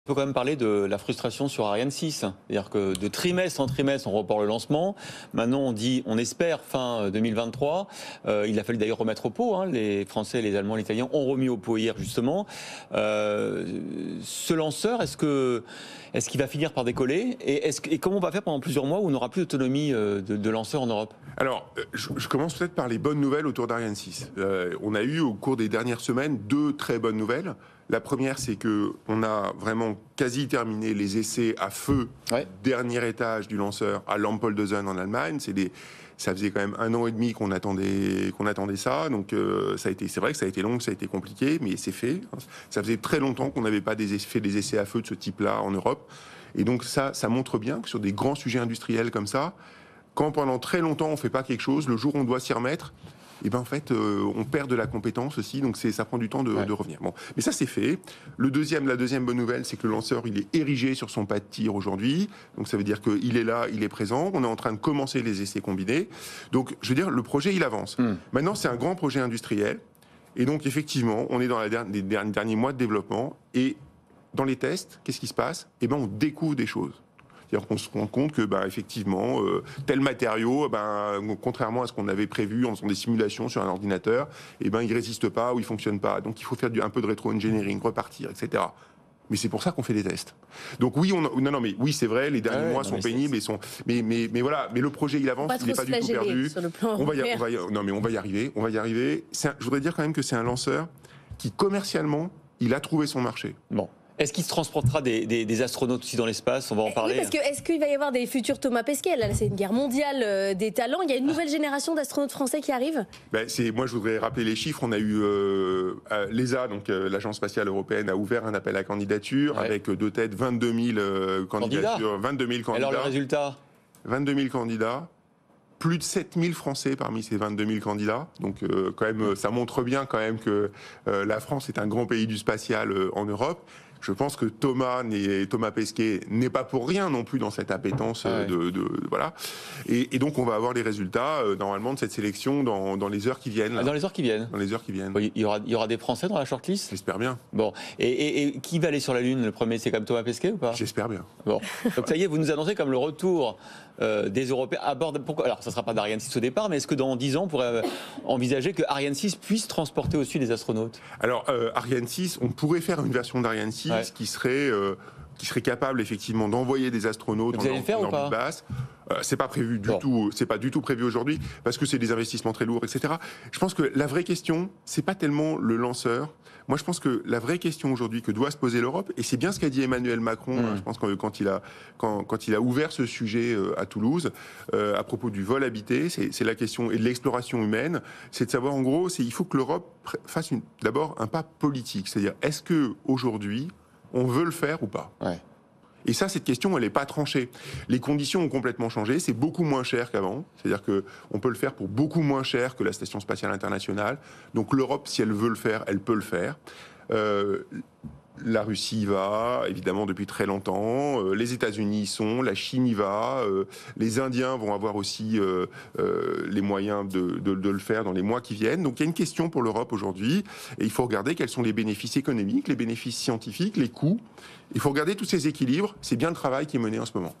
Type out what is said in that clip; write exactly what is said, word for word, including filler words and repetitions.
On peut quand même parler de la frustration sur Ariane six. C'est-à-dire que de trimestre en trimestre, on reporte le lancement. Maintenant, on dit, on espère fin deux mille vingt-trois. Euh, il a fallu d'ailleurs remettre au pot. Hein. Les Français, les Allemands, les Italiens ont remis au pot hier, justement. Euh, ce lanceur, est-ce que, est-ce qu'il va finir par décoller et, est-ce, et comment on va faire pendant plusieurs mois où on n'aura plus d'autonomie de, de lanceur en Europe? Alors, je, je commence peut-être par les bonnes nouvelles autour d'Ariane six. Euh, on a eu au cours des dernières semaines deux très bonnes nouvelles. La première, c'est qu'on a vraiment quasi terminé les essais à feu, ouais. Dernier étage du lanceur à Lampoldhausen en Allemagne. C'est des, ça faisait quand même un an et demi qu'on attendait, qu'on attendait ça. Donc, euh, ça a été, c'est vrai que ça a été long, que ça a été compliqué, mais c'est fait. Ça faisait très longtemps qu'on n'avait pas des, fait des essais à feu de ce type-là en Europe. Et donc, ça, ça montre bien que sur des grands sujets industriels comme ça, quand pendant très longtemps on ne fait pas quelque chose, le jour où on doit s'y remettre, et ben en fait, euh, on perd de la compétence aussi, donc c'est, ça prend du temps de, ouais. de revenir. Bon, mais ça c'est fait. Le deuxième, la deuxième bonne nouvelle, c'est que le lanceur, il est érigé sur son pas de tir aujourd'hui. Donc ça veut dire qu'il est là, il est présent. On est en train de commencer les essais combinés. Donc je veux dire, le projet, il avance. Mm. Maintenant, c'est un grand projet industriel. Et donc effectivement, on est dans la der- les derniers mois de développement. Et dans les tests, qu'est-ce qui se passe? Eh ben, on découvre des choses. C'est-à-dire qu'on se rend compte que, bah, effectivement, euh, tel matériau, bah, contrairement à ce qu'on avait prévu en faisant des simulations sur un ordinateur, eh ben, il ne résiste pas ou il ne fonctionne pas. Donc il faut faire du, un peu de rétro-engineering, repartir, et cetera. Mais c'est pour ça qu'on fait des tests. Donc oui, on, non, non, mais oui, c'est vrai, les derniers ouais, mois non, sont pénibles, et sont, mais, mais, mais voilà, mais le projet il avance, il n'est pas du tout perdu. Sur le plan on va y, on va y, non, mais on va y arriver, on va y arriver. Un, je voudrais dire quand même que c'est un lanceur qui commercialement, il a trouvé son marché. Bon. Est-ce qu'il se transportera des, des, des astronautes aussi dans l'espace? On va en parler. Oui, parce que est-ce qu'il va y avoir des futurs Thomas Pesquet? Là, c'est une guerre mondiale euh, des talents. Il y a une nouvelle génération d'astronautes français qui arrive. Ben, c'est, moi, je voudrais rappeler les chiffres. On a eu euh, l'E S A, donc euh, l'Agence spatiale européenne, a ouvert un appel à candidature ouais. avec deux têtes, vingt-deux mille euh, candidatures, vingt-deux mille candidats. Alors le résultat? vingt-deux mille candidats. Plus de sept mille Français parmi ces vingt-deux mille candidats. Donc, euh, quand même, ça montre bien quand même que euh, la France est un grand pays du spatial euh, en Europe. Je pense que Thomas, Thomas Pesquet n'est pas pour rien non plus dans cette appétence euh, de, de, de voilà. Et, et donc, on va avoir les résultats euh, normalement de cette sélection dans, dans les heures qui viennent. Là. Dans les heures qui viennent. Dans les heures qui viennent. Il y aura, il y aura des Français dans la shortlist. J'espère bien. Bon. Et, et, et qui va aller sur la Lune le premier? C'est comme Thomas Pesquet ou pas? J'espère bien. Bon. Donc ça y est, vous nous annoncez comme le retour euh, des Européens à bord. De, pourquoi, alors, ça ne sera pas d'Ariane six au départ, mais est-ce que dans dix ans, on pourrait envisager que Ariane six puisse transporter aussi des astronautes? Alors, euh, Ariane six, on pourrait faire une version d'Ariane six ouais. qui serait euh, qui serait capable effectivement d'envoyer des astronautes vous en, allez le faire en ou pas orbite basse. Euh, c'est pas prévu du bon. tout, c'est pas du tout prévu aujourd'hui parce que c'est des investissements très lourds, et cetera. Je pense que la vraie question, c'est pas tellement le lanceur. Moi, je pense que la vraie question aujourd'hui que doit se poser l'Europe, et c'est bien ce qu'a dit Emmanuel Macron, mmh. hein, je pense que quand il a quand, quand il a ouvert ce sujet euh, à Toulouse euh, à propos du vol habité, c'est, c'est la question et de l'exploration humaine, c'est de savoir en gros, c'est il faut que l'Europe fasse une, d'abord un pas politique, c'est-à-dire est-ce que aujourd'hui on veut le faire ou pas? Ouais. Et ça, cette question, elle n'est pas tranchée. Les conditions ont complètement changé. C'est beaucoup moins cher qu'avant. C'est-à-dire qu'on peut le faire pour beaucoup moins cher que la Station spatiale internationale. Donc l'Europe, si elle veut le faire, elle peut le faire. Euh, la Russie y va, évidemment, depuis très longtemps. Euh, les États-Unis y sont. La Chine y va. Euh, les Indiens vont avoir aussi euh, euh, les moyens de, de, de le faire dans les mois qui viennent. Donc il y a une question pour l'Europe aujourd'hui. Et il faut regarder quels sont les bénéfices économiques, les bénéfices scientifiques, les coûts. Il faut regarder tous ces équilibres. C'est bien le travail qui est mené en ce moment.